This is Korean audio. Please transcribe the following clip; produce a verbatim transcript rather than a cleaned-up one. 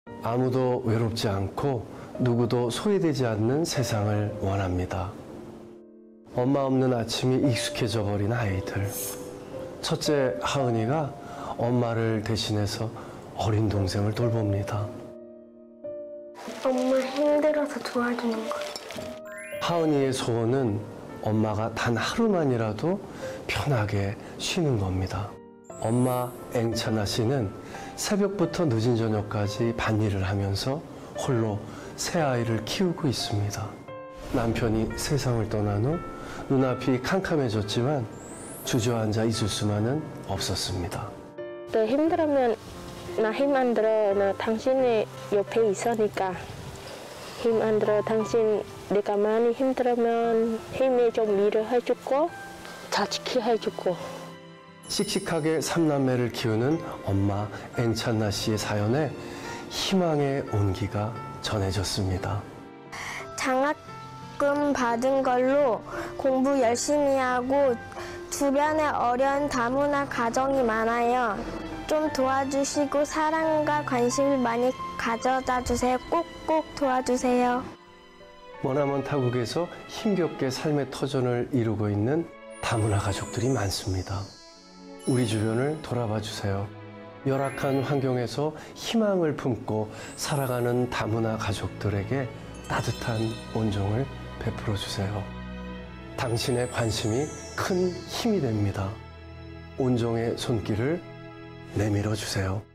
아무도 외롭지 않고 누구도 소외되지 않는 세상을 원합니다. 엄마 없는 아침이 익숙해져 버린 아이들. 첫째 하은이가 엄마를 대신해서 어린 동생을 돌봅니다. 엄마 힘들어서 도와주는 거. 하은이의 소원은 엄마가 단 하루만이라도 편하게 쉬는 겁니다. 엄마 앵찬아 씨는 새벽부터 늦은 저녁까지 밭일을 하면서 홀로 새 아이를 키우고 있습니다. 남편이 세상을 떠난 후 눈앞이 캄캄해졌지만 주저앉아 있을 수만은 없었습니다. 너 힘들으면 나 힘 안 들어. 나 당신이 옆에 있으니까 힘 안 들어. 당신 내가 많이 힘들으면 힘이 좀 위로해주고 자식히 해주고. 씩씩하게 삼남매를 키우는 엄마 앵찬나 씨의 사연에 희망의 온기가 전해졌습니다. 장학금 받은 걸로 공부 열심히 하고 주변에 어려운 다문화 가정이 많아요. 좀 도와주시고 사랑과 관심을 많이 가져다 주세요. 꼭꼭 도와주세요. 머나먼 타국에서 힘겹게 삶의 터전을 이루고 있는 다문화 가족들이 많습니다. 우리 주변을 돌아봐 주세요. 열악한 환경에서 희망을 품고 살아가는 다문화 가족들에게 따뜻한 온정을 베풀어 주세요. 당신의 관심이 큰 힘이 됩니다. 온정의 손길을 내밀어 주세요.